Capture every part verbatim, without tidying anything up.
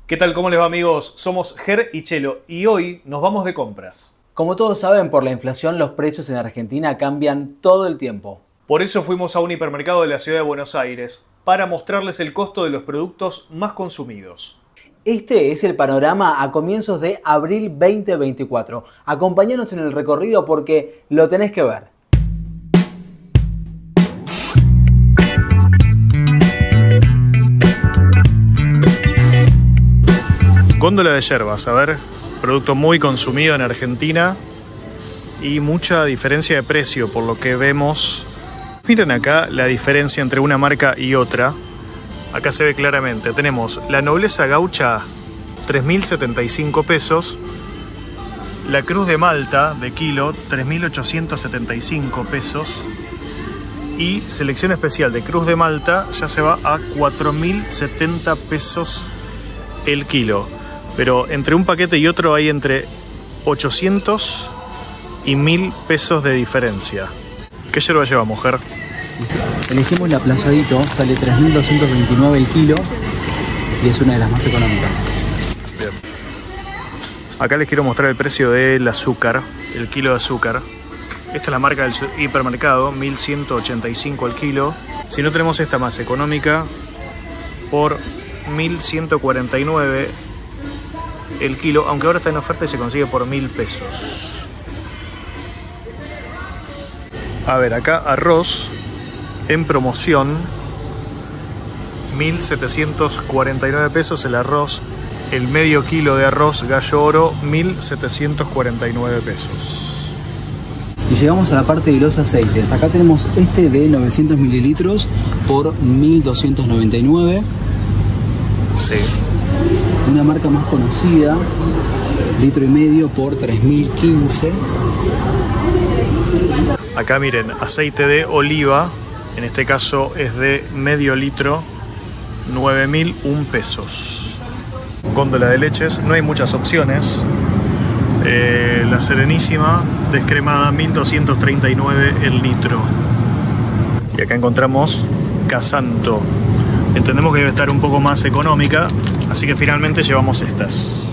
¿Qué tal? ¿Cómo les va, amigos? Somos Ger y Chelo y hoy nos vamos de compras. Como todos saben, por la inflación los precios en Argentina cambian todo el tiempo. Por eso fuimos a un hipermercado de la ciudad de Buenos Aires para mostrarles el costo de los productos más consumidos. Este es el panorama a comienzos de abril veinte veinticuatro. Acompáñanos en el recorrido porque lo tenés que ver. Góndola de yerbas, a ver, producto muy consumido en Argentina y mucha diferencia de precio por lo que vemos. Miren acá la diferencia entre una marca y otra. Acá se ve claramente, tenemos la Nobleza Gaucha, tres mil setenta y cinco pesos. La Cruz de Malta de kilo, tres mil ochocientos setenta y cinco pesos. Y Selección Especial de Cruz de Malta ya se va a cuatro mil setenta pesos el kilo. Pero entre un paquete y otro hay entre ochocientos y mil pesos de diferencia. ¿Qué yerba llevamos, Ger? Elegimos la Playadito, sale tres mil doscientos veintinueve el kilo y es una de las más económicas. Bien. Acá les quiero mostrar el precio del azúcar, el kilo de azúcar. Esta es la marca del hipermercado, mil ciento ochenta y cinco el kilo. Si no, tenemos esta más económica por mil ciento cuarenta y nueve el kilo, aunque ahora está en oferta y se consigue por mil pesos. A ver, acá arroz en promoción, mil setecientos cuarenta y nueve pesos el arroz. El medio kilo de arroz Gallo Oro, mil setecientos cuarenta y nueve pesos. Y llegamos a la parte de los aceites. Acá tenemos este de novecientos mililitros por mil doscientos noventa y nueve. Sí. Una marca más conocida, litro y medio por tres mil quince. Acá miren, aceite de oliva, en este caso es de medio litro, nueve mil un pesos. Góndola de leches, no hay muchas opciones. Eh, la Serenísima descremada, mil doscientos treinta y nueve el litro. Y acá encontramos Casanto. Entendemos que debe estar un poco más económica, así que finalmente llevamos estas.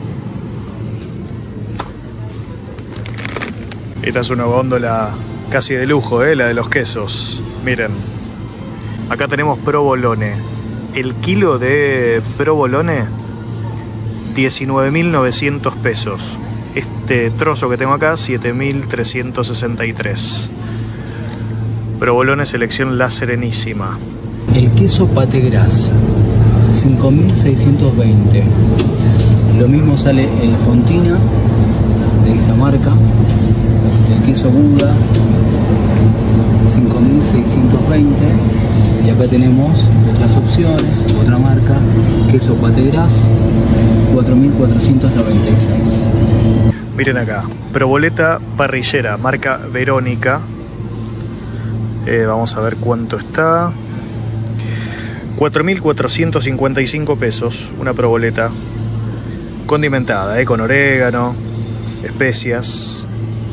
Esta es una góndola casi de lujo, ¿eh? La de los quesos. Miren, acá tenemos Provolone. El kilo de Provolone, diecinueve mil novecientos pesos. Este trozo que tengo acá, siete mil trescientos sesenta y tres. Provolone Selección La Serenísima. El queso Pate Gras, cinco mil seiscientos veinte. Lo mismo sale el Fontina de esta marca. El queso Buda, cinco mil seiscientos veinte. Y acá tenemos otras opciones, otra marca, queso Pate Gras, cuatro mil cuatrocientos noventa y seis. Miren acá, Proboleta Parrillera, marca Verónica. Eh, vamos a ver cuánto está. cuatro mil cuatrocientos cincuenta y cinco pesos, una proboleta condimentada, eh, con orégano, especias.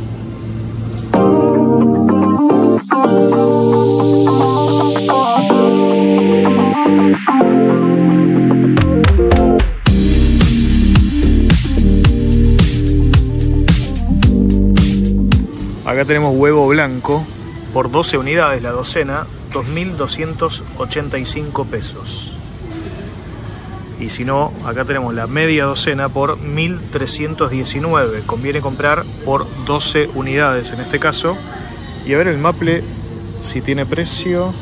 Acá tenemos huevo blanco por doce unidades la docena, dos mil doscientos ochenta y cinco pesos. Y si no, acá tenemos la media docena por mil trescientos diecinueve. Conviene comprar por doce unidades en este caso. Y a ver el maple si tiene precio.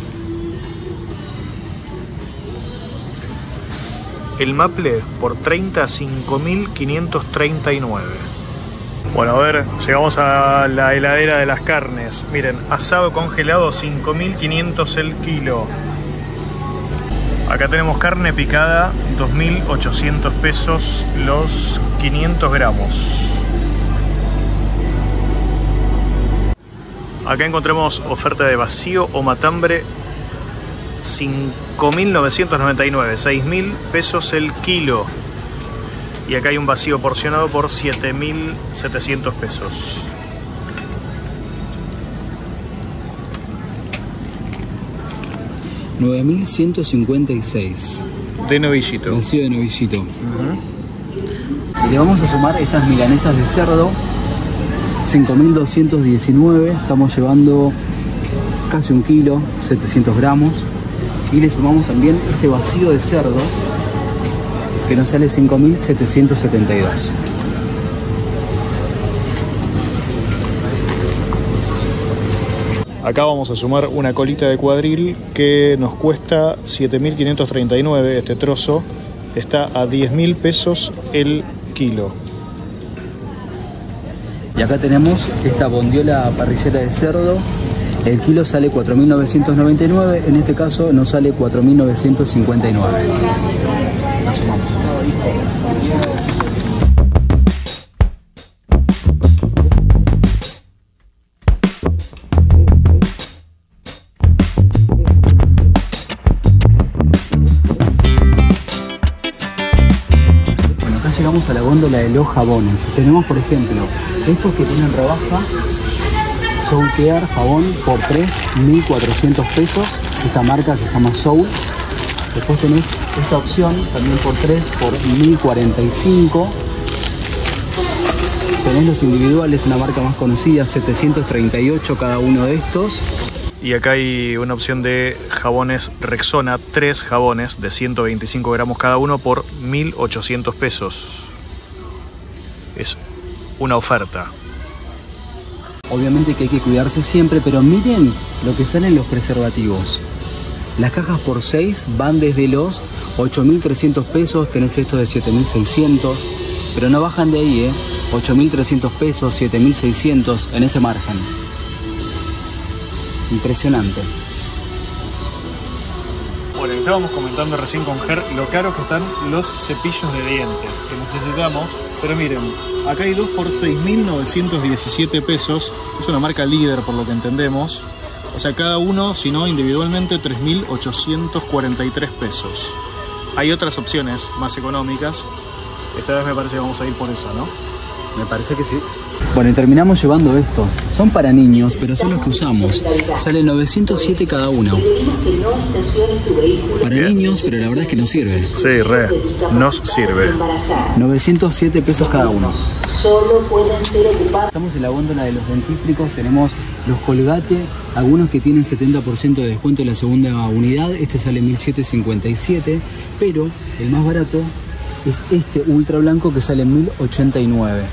El maple por treinta, cinco mil quinientos treinta y nueve. Bueno, a ver, llegamos a la heladera de las carnes. Miren, asado congelado, cinco mil quinientos el kilo. Acá tenemos carne picada, dos mil ochocientos pesos los quinientos gramos. Acá encontramos oferta de vacío o matambre, cinco mil novecientos noventa y nueve, seis mil pesos el kilo. Y acá hay un vacío porcionado por siete mil setecientos pesos. nueve mil ciento cincuenta y seis. de novillito. Vacío de novillito. Uh-huh. Y le vamos a sumar estas milanesas de cerdo, cinco mil doscientos diecinueve. Estamos llevando casi un kilo, setecientos gramos. Y le sumamos también este vacío de cerdo, que nos sale cinco mil setecientos setenta y dos. Acá vamos a sumar una colita de cuadril que nos cuesta siete mil quinientos treinta y nueve. Este trozo está a diez mil pesos el kilo. Y acá tenemos esta bondiola parrillera de cerdo. El kilo sale cuatro mil novecientos noventa y nueve. En este caso nos sale cuatro mil novecientos cincuenta y nueve. La sumamos. Llegamos a la góndola de los jabones. Tenemos, por ejemplo, estos que tienen rebaja, Soul Care jabón por tres mil cuatrocientos pesos, esta marca que se llama Soul. Después tenés esta opción también por tres por mil cuarenta y cinco. Tenés los individuales, una marca más conocida, setecientos treinta y ocho cada uno de estos. Y acá hay una opción de jabones Rexona, tres jabones de ciento veinticinco gramos cada uno por mil ochocientos pesos. Es una oferta. Obviamente que hay que cuidarse siempre, pero miren lo que salen los preservativos. Las cajas por seis van desde los ocho mil trescientos pesos, tenés estos de siete mil seiscientos, pero no bajan de ahí, ¿eh? ocho mil trescientos pesos, siete mil seiscientos, en ese margen. Impresionante. Bueno, estábamos comentando recién con Ger lo caros que están los cepillos de dientes que necesitamos, pero miren, acá hay dos por seis mil novecientos diecisiete pesos, es una marca líder por lo que entendemos, o sea, cada uno, si no individualmente, tres mil ochocientos cuarenta y tres pesos. Hay otras opciones más económicas, esta vez me parece que vamos a ir por esa, ¿no? Me parece que sí. Bueno, y terminamos llevando estos. Son para niños, pero son los que usamos. Sale novecientos siete cada uno. Para Bien. niños, pero la verdad es que nos sirve. Sí, re. Nos sirve. novecientos siete pesos cada uno. Estamos en la góndola de los dentífricos. Tenemos los Colgate, algunos que tienen setenta por ciento de descuento en la segunda unidad. Este sale mil setecientos cincuenta y siete, pero el más barato es este ultra blanco que sale mil ochenta y nueve.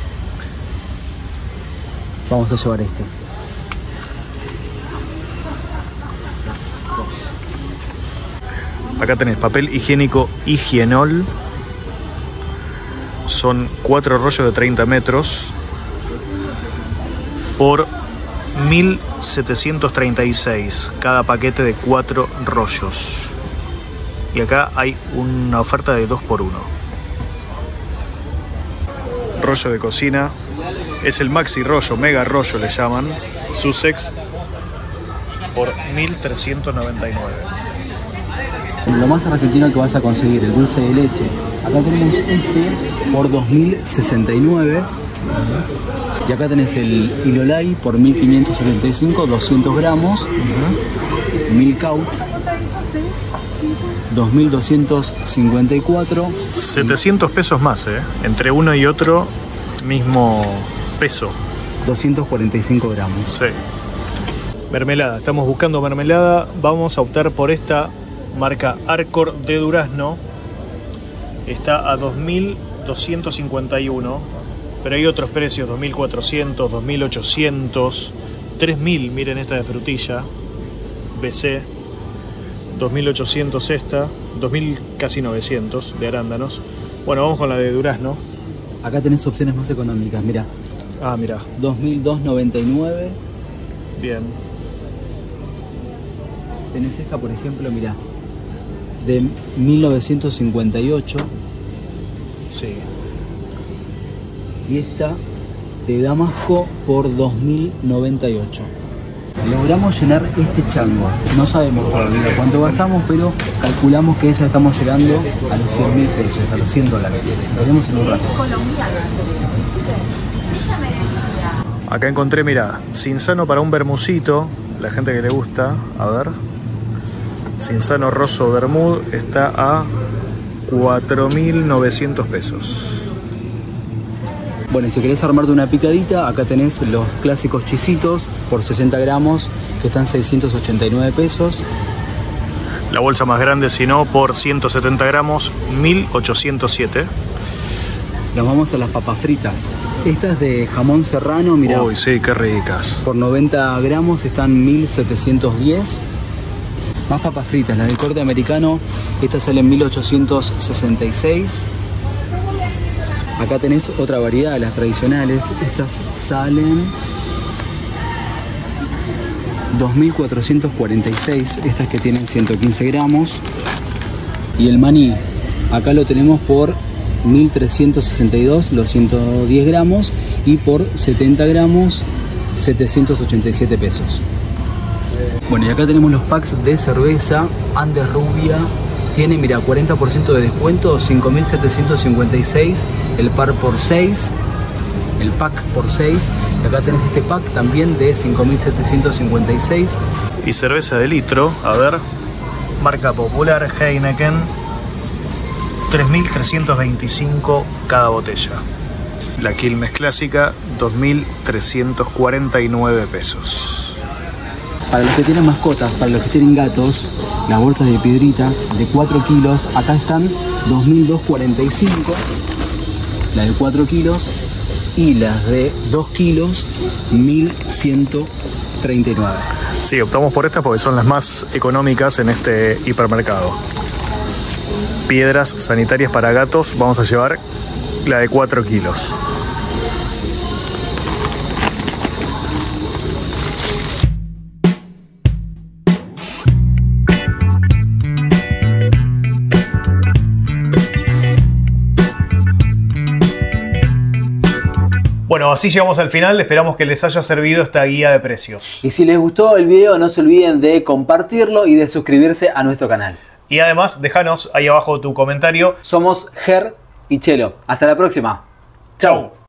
Vamos a llevar este. Acá tenés papel higiénico Higienol. Son cuatro rollos de treinta metros por mil setecientos treinta y seis. Cada paquete de cuatro rollos. Y acá hay una oferta de dos por uno. Rollo de cocina. Es el maxi rollo, mega rollo le llaman. Sussex por mil trescientos noventa y nueve. Lo más argentino que vas a conseguir, el dulce de leche. Acá tenemos este por dos mil sesenta y nueve. Y acá tenés el Ilolai por mil quinientos setenta y cinco, doscientos gramos. Uh-huh. Milkout dos mil doscientos cincuenta y cuatro. setecientos pesos más, ¿eh? Entre uno y otro, mismo peso. doscientos cuarenta y cinco gramos. Sí. Mermelada. Estamos buscando mermelada. Vamos a optar por esta marca Arcor de durazno. Está a dos mil doscientos cincuenta y uno. Pero hay otros precios. dos mil cuatrocientos, dos mil ochocientos, tres mil. Miren esta de frutilla. B C. dos mil ochocientos esta. dos mil casi novecientos de arándanos. Bueno, vamos con la de durazno. Acá tenés opciones más económicas, mira. Ah, mira. dos mil doscientos noventa y nueve. Bien. Tenés esta, por ejemplo, mira, de mil novecientos cincuenta y ocho. Sí. Y esta de Damasco por dos mil noventa y ocho. Logramos llenar este chango. No sabemos todavía cuánto gastamos, pero calculamos que ya estamos llegando a los cien mil pesos, a los cien dólares. Nos vemos en un rato. Acá encontré, mira, Cinzano para un bermucito, la gente que le gusta, a ver. Cinzano Rosso Bermud está a cuatro mil novecientos pesos. Bueno, y si querés armarte una picadita, acá tenés los clásicos chisitos por sesenta gramos, que están seiscientos ochenta y nueve pesos. La bolsa más grande, si no, por ciento setenta gramos, mil ochocientos siete. Nos vamos a las papas fritas. Estas de jamón serrano, mirá. Uy, sí, qué ricas. Por noventa gramos están mil setecientos diez. Más papas fritas, las de corte americano, estas salen mil ochocientos sesenta y seis. Acá tenés otra variedad, las tradicionales. Estas salen dos mil cuatrocientos cuarenta y seis, estas que tienen ciento quince gramos. Y el maní, acá lo tenemos por mil trescientos sesenta y dos, los ciento diez gramos, y por setenta gramos, setecientos ochenta y siete pesos. Bueno, y acá tenemos los packs de cerveza Andes Rubia. Tiene, mira, cuarenta por ciento de descuento, cinco mil setecientos cincuenta y seis, el par por seis, el pack por seis. Y acá tenés este pack también de cinco mil setecientos cincuenta y seis. Y cerveza de litro, a ver, marca popular Heineken, tres mil trescientos veinticinco cada botella. La Quilmes clásica, dos mil trescientos cuarenta y nueve pesos. Para los que tienen mascotas, para los que tienen gatos, las bolsas de piedritas de cuatro kilos, acá están dos mil doscientos cuarenta y cinco, la de cuatro kilos, y las de dos kilos, mil ciento treinta y nueve. Sí, optamos por estas porque son las más económicas en este hipermercado. Piedras sanitarias para gatos, vamos a llevar la de cuatro kilos. Bueno, así llegamos al final. Esperamos que les haya servido esta guía de precios. Y si les gustó el video, no se olviden de compartirlo y de suscribirse a nuestro canal. Y además, déjanos ahí abajo tu comentario. Somos Ger y Chelo. Hasta la próxima. Chau.